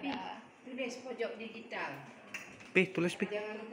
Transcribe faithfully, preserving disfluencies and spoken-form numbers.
Tulis pojok digital. Pi, tulis pi. Jangan lupa